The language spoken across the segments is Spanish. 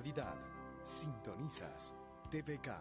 Navidad. Sintonizas TVK.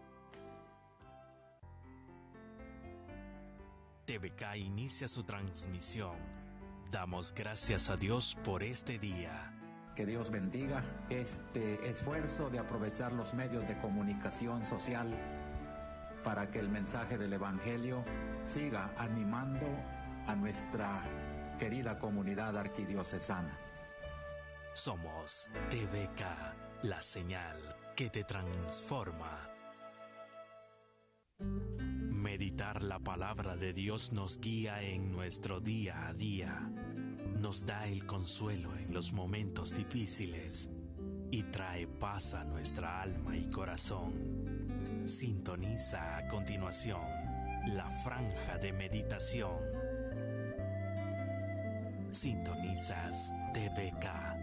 TVK inicia su transmisión. Damos gracias a Dios por este día. Que Dios bendiga este esfuerzo de aprovechar los medios de comunicación social para que el mensaje del Evangelio siga animando a nuestra querida comunidad arquidiocesana. Somos TVK, la señal que te transforma. Meditar la palabra de Dios nos guía en nuestro día a día, nos da el consuelo en los momentos difíciles y trae paz a nuestra alma y corazón. Sintoniza a continuación la franja de meditación. Sintonizas TVK.